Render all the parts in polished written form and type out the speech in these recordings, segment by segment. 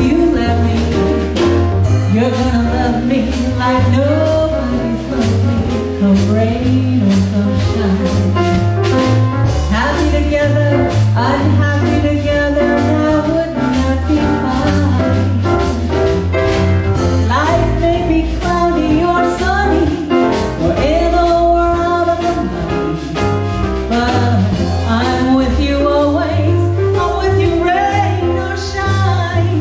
you let me. You're gonna love me like nobody's loved me. Come rain or come shine. Happy together, unhappy together, now wouldn't that be fine? Life may be cloudy or sunny, or ill or out of the money, but I'm with you always. I'm with you, rain or shine.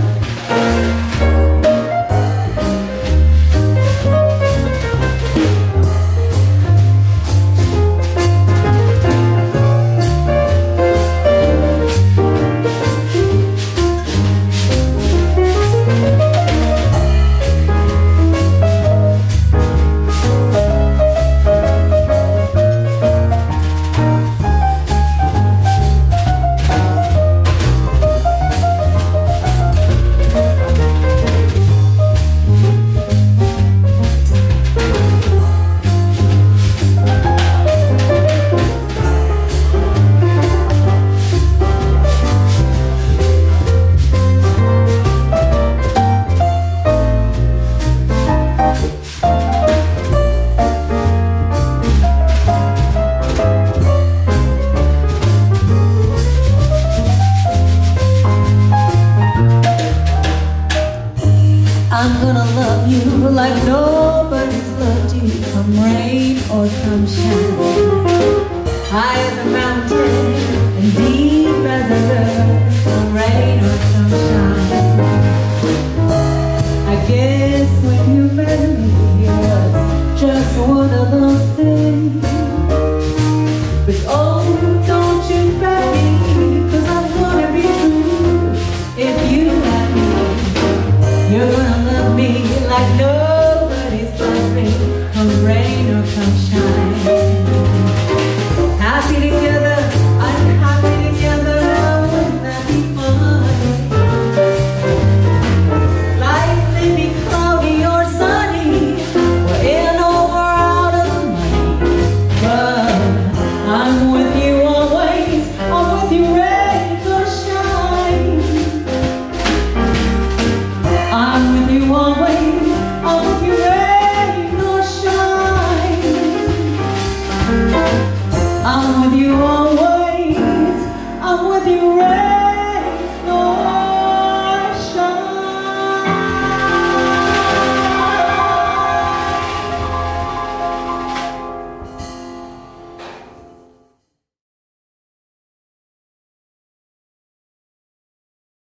I'm gonna love you like nobody's loved you. Come rain or come shine. High as a mountain and deep as a river. Come rain or come shine. I guess when you met me it was just one of those things. But oh, don't you bet me, 'cause I'm gonna be true. If you let me, you're gonna love me like no